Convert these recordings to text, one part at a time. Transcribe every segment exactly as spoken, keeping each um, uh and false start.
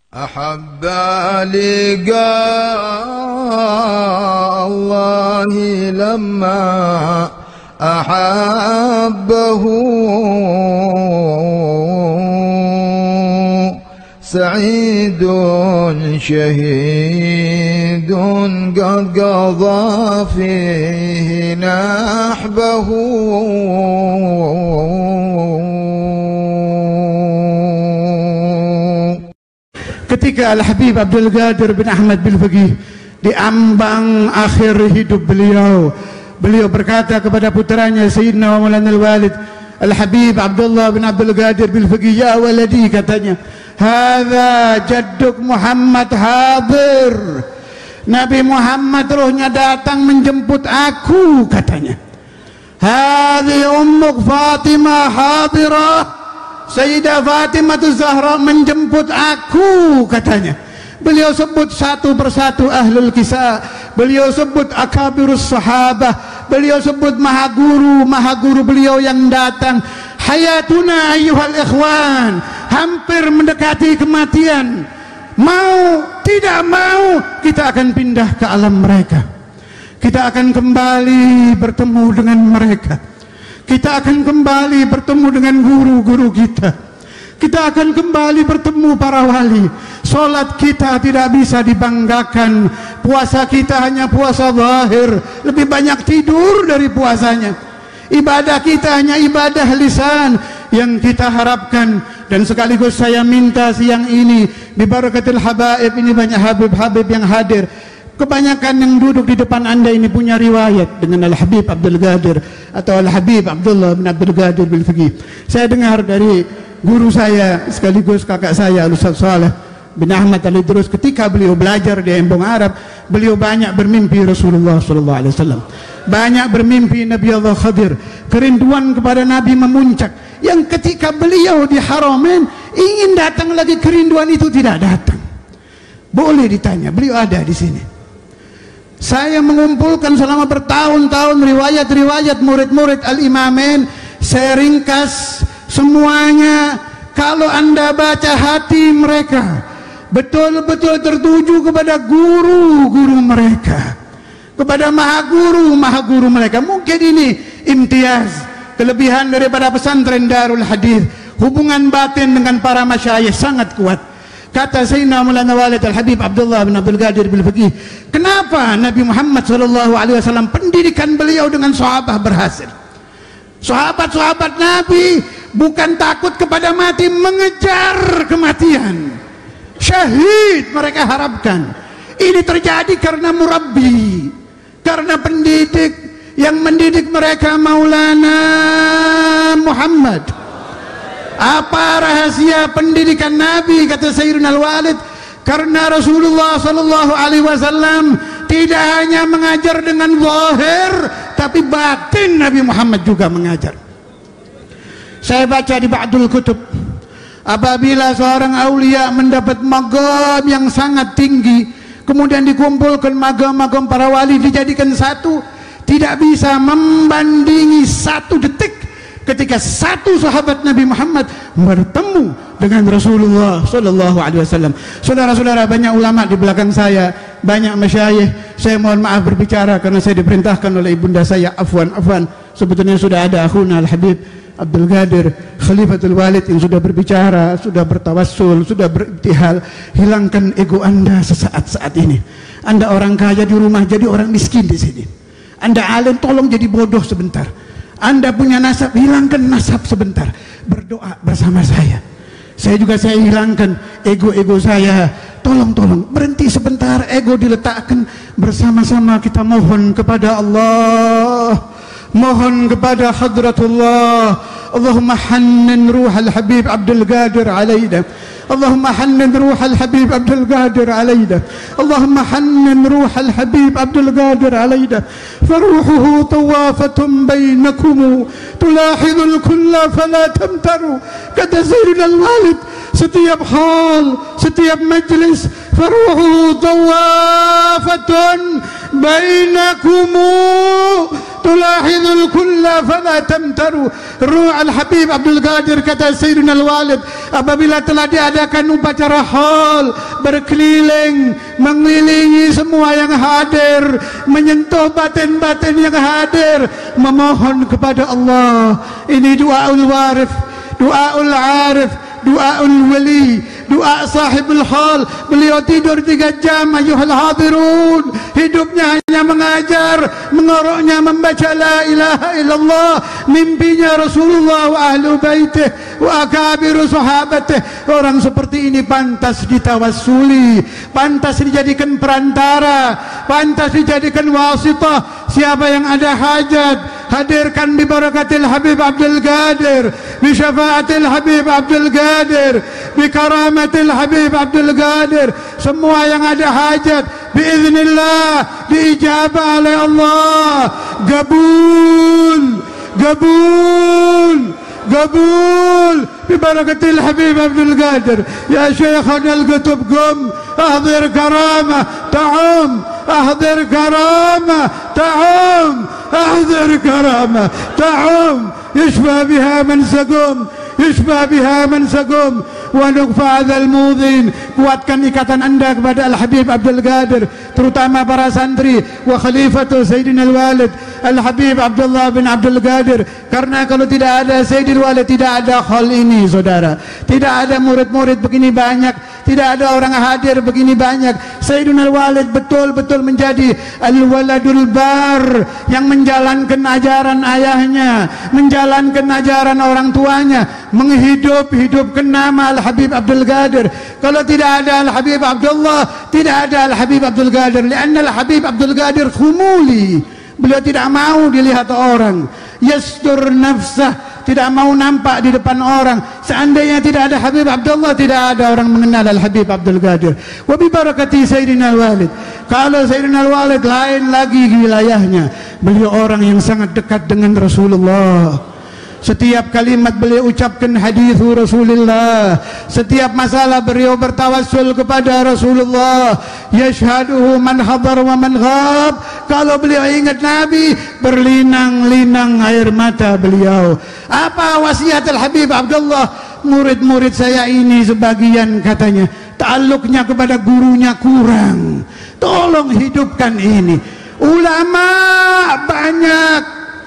أحب لقاء الله لما أحبه سعيد شهيد قد قضى فيه نحبه. Ketika Al-Habib Abdul Qadir bin Ahmad bin Faqih di ambang akhir hidup beliau, beliau berkata kepada putranya Sayyidina wa Maulana Al-Walid Al-Habib Abdullah bin Abdul Qadir bin Faqih, ya waladi, katanya, hadza jadduk Muhammad hadir. Nabi Muhammad rohnya datang menjemput aku, katanya. Hadhi ummuk Fatimah hadirah. Sayyidah Fatimah Zahra menjemput aku, katanya. Beliau sebut satu persatu ahlul kisah, beliau sebut akabirus sahabah, beliau sebut maha guru, maha guru beliau yang datang. Hayatuna ayyuhal ikhwan, hampir mendekati kematian. Mau tidak mau kita akan pindah ke alam mereka. Kita akan kembali bertemu dengan mereka. Kita akan kembali bertemu dengan guru-guru kita. Kita akan kembali bertemu para wali. Solat kita tidak bisa dibanggakan. Puasa kita hanya puasa zahir, lebih banyak tidur dari puasanya. Ibadah kita hanya ibadah lisan. Yang kita harapkan, dan sekaligus saya minta siang ini bi barakatil habaib, ini banyak habib-habib yang hadir. Kebanyakan yang duduk di depan anda ini punya riwayat dengan Al-Habib Abdul Qadir atau Al-Habib Abdullah bin Abdul Qadir bin Faqih. Saya dengar dari guru saya sekaligus kakak saya Ustaz Saleh bin Ahmad Al-Idrus, ketika beliau belajar di Embong Arab, beliau banyak bermimpi Rasulullah sallallahu alaihi wasallam, banyak bermimpi Nabi Allah Khadir. Kerinduan kepada Nabi memuncak, yang ketika beliau di Haramain ingin datang lagi, kerinduan itu tidak datang. Boleh ditanya, beliau ada di sini. Saya mengumpulkan selama bertahun-tahun riwayat-riwayat murid-murid Al-Imamain, saya ringkas semuanya. Kalau anda baca hati mereka, betul-betul tertuju kepada guru-guru mereka, kepada maha guru, maha guru mereka. Mungkin ini imtiaz, kelebihan daripada pesantren Darul Hadis. Hubungan batin dengan para masyayikh sangat kuat. Kata Sayyidina Maulana Walid Al-Habib Abdullah bin Abdul Qadir bin Faqih, kenapa Nabi Muhammad sallallahu alaihi wasallam pendidikan beliau dengan sahabat berhasil? Sahabat-sahabat Nabi bukan takut kepada mati, mengejar kematian. Syahid mereka harapkan. Ini terjadi karena murabbi, karena pendidik yang mendidik mereka Maulana Muhammad. Apa rahasia pendidikan Nabi? Kata Sayyidina Al-Walid, karena Rasulullah sallallahu alaihi wasallam tidak hanya mengajar dengan zahir, tapi batin Nabi Muhammad juga mengajar. Saya baca di Ba'dul Kutub, apabila seorang aulia mendapat maqam yang sangat tinggi, kemudian dikumpulkan maqam-maqam para wali dijadikan satu, tidak bisa membandingi satu detik ketika satu sahabat Nabi Muhammad bertemu dengan Rasulullah sallallahu alaihi wasallam. Saudara-saudara, banyak ulama di belakang saya, banyak masyayikh. Saya mohon maaf berbicara karena saya diperintahkan oleh ibunda saya. Afwan, afwan. Sebetulnya sudah ada akhuna Al-Habib Abdul Qadir Khalifatul Walid yang sudah berbicara, sudah bertawassul, sudah beribtihal. Hilangkan ego anda sesaat saat ini. Anda orang kaya di rumah, jadi orang miskin di sini. Anda alim, tolong jadi bodoh sebentar. Anda punya nasab, hilangkan nasab sebentar. Berdoa bersama saya. Saya juga saya hilangkan ego-ego saya. Tolong-tolong berhenti sebentar, ego diletakkan. Bersama-sama kita mohon kepada Allah, mohon kepada Hadratullah. Allahumma hannin ruhal Habib Abdul Qadir alaina. اللهم حنن روح الحبيب عبد القادر علينا. اللهم حنن روح الحبيب عبد القادر علينا. فروحه طوافة بينكم تلاحظ الكل فلا تمتروا. kata Sayyidina Al-Walid, setiap hal, setiap majlis, faruhu tawafatun bainakum tulahidul kulla fala tamtaru. Ruh Al-Habib Abdul Qadir, kata Sayyidina Al-Walid, apabila telah diadakan upacara haul, berkeliling mengelilingi semua yang hadir, menyentuh batin-batin yang hadir, memohon kepada Allah. Ini doaul warif, doaul arif, doaul wali, doa sahibul hal. Beliau tidur tiga jam, ayuhal hadirun. Hidupnya hanya mengajar, mengoroknya membaca la ilaha illallah. Mimpinya Rasulullah wa ahlu baitih wa akabiru sahabatih. Orang seperti ini pantas ditawasuli, pantas dijadikan perantara, pantas dijadikan wasitah. Siapa yang ada hajat, hadirkan bi barakatil Habib Abdul Qadir, bi syafaatil Habib Abdul Qadir, bi karamatil Habib Abdul Qadir. Semua yang ada hajat biiznillah diijabah oleh Allah. Gabul, gabul, gabul bi barakatil Habib Abdul Qadir. Ya Syekhana al-Qutub, qum ahdir karamah ta'um, ahdir karamah ta'um, ahdir karamah ta'um, yashfa biha man saqum, yashfa biha man saqum. Wa nukfa adzal mudhin. Kuatkan ikatan anda kepada Al-Habib Abdul Qadir, terutama para santri wa khalifatu Sayyidina Al-Walid Al-Habib Abdullah bin Abdul Qadir. Karena kalau tidak ada Sayyidina Al-Walid, tidak ada hal ini, saudara. Tidak ada murid-murid begini banyak, tidak ada orang hadir begini banyak. Sayyidina Al-Walid betul-betul menjadi al-waladul bar, yang menjalankan ajaran ayahnya, menjalankan ajaran orang tuanya, menghidup-hidupkan nama Al-Habib Abdul Qadir. Kalau tidak ada Al-Habib Abdullah, tidak ada Al-Habib Abdul Qadir. Karena Al-Habib Abdul Qadir khumuli, beliau tidak mau dilihat orang. Yastur nafsah, tidak mau nampak di depan orang. Seandainya tidak ada Habib Abdullah, tidak ada orang mengenal Al-Habib Abdul Qadir. Wa bi barakati Sayyidina Al-Walid. Kalau Sayyidina Al-Walid lain lagi wilayahnya, beliau orang yang sangat dekat dengan Rasulullah. Setiap kalimat beliau ucapkan hadis Rasulullah. Setiap masalah beliau bertawassul kepada Rasulullah. Yashhaduhu man hadar wa man ghab. Kalau beliau ingat Nabi, berlinang-linang air mata beliau. Apa wasiat Al-Habib Abdullah? Murid-murid saya ini sebagian katanya ta'alluqnya kepada gurunya kurang. Tolong hidupkan ini. Ulama banyak,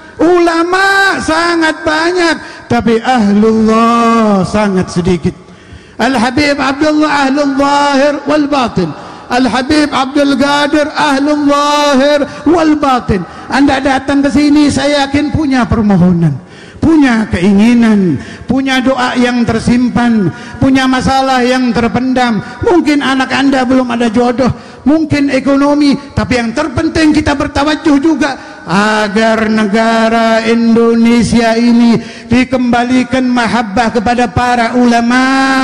ulama sangat banyak, tapi ahlullah sangat sedikit. Al-Habib Abdullah ahlul zahir wal batin, Al-Habib Abdul Qadir ahlul zahir wal batin. Anda datang ke sini, saya yakin punya permohonan, punya keinginan, punya doa yang tersimpan, punya masalah yang terpendam. Mungkin anak Anda belum ada jodoh, mungkin ekonomi, tapi yang terpenting kita bertawajuh juga agar negara Indonesia ini dikembalikan mahabbah kepada para ulama,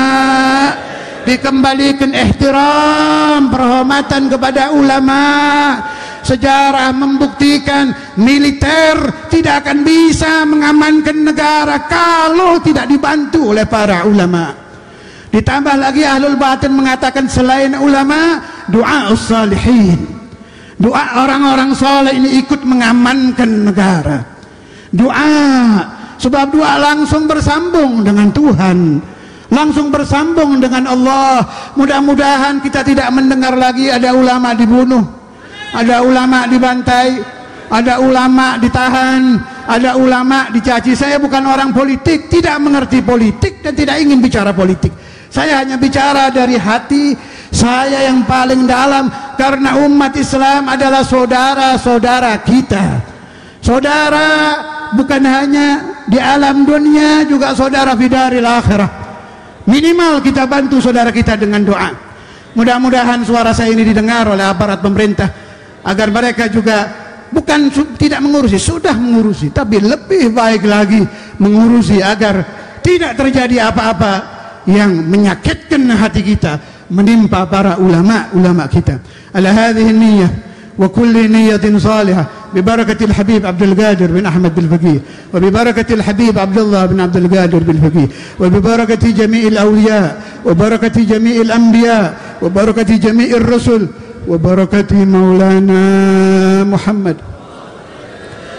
dikembalikan ihtiram, penghormatan kepada ulama. Sejarah membuktikan militer tidak akan bisa mengamankan negara kalau tidak dibantu oleh para ulama. Ditambah lagi ahlul batin mengatakan selain ulama, doa salihin, doa orang-orang soleh ini ikut mengamankan negara. Doa, sebab doa langsung bersambung dengan Tuhan, langsung bersambung dengan Allah. Mudah-mudahan kita tidak mendengar lagi ada ulama dibunuh, ada ulama dibantai, ada ulama ditahan, ada ulama dicaci. Saya bukan orang politik, tidak mengerti politik dan tidak ingin bicara politik. Saya hanya bicara dari hati saya yang paling dalam, karena umat Islam adalah saudara-saudara kita. Saudara bukan hanya di alam dunia, juga saudara fidaril akhirah. Minimal kita bantu saudara kita dengan doa. Mudah-mudahan suara saya ini didengar oleh aparat pemerintah, agar mereka juga bukan tidak mengurusi, sudah mengurusi, tapi lebih baik lagi mengurusi agar tidak terjadi apa-apa yang menyakitkan hati kita menimpa para ulama-ulama kita. Ala hadhihi niyyah wa kulli niyyatin salihah bi barakatil Habib Abdul Qadir bin Ahmad bin Faqih, wa bi barakatil Habib Abdullah bin Abdul Qadir bin Faqih, wa bi barakati jami'il awliya, wa barakati jami'il anbiya, wa barakati jami'ir rasul, wa barakati maulana Muhammad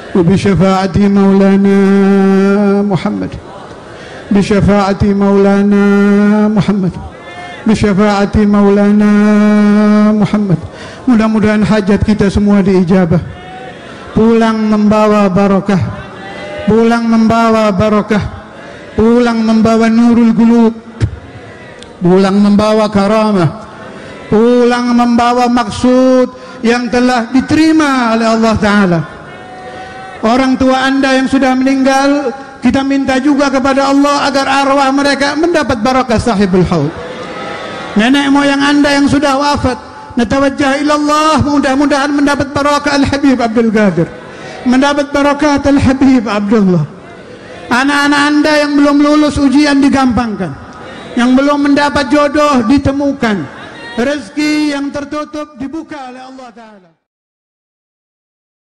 وبشفاعة مولانا محمد بشفاعة مولانا محمد بشفاعة مولانا Muhammad. Mudah-mudahan hajat kita semua diijabah, pulang membawa barokah, pulang membawa barokah, pulang membawa nurul qulub, pulang membawa karamah, pulang membawa maksud yang telah diterima oleh Allah Ta'ala. Orang tua anda yang sudah meninggal, kita minta juga kepada Allah agar arwah mereka mendapat barakah sahibul haud. Nenek moyang anda yang sudah wafat, natawajjah ilallah, mudah-mudahan mendapat barakah Al-Habib Abdul Qadir, mendapat barakah Al-Habib Abdullah. Anak-anak anda yang belum lulus ujian digampangkan, yang belum mendapat jodoh ditemukan, rezeki yang tertutup dibuka oleh Allah Ta'ala.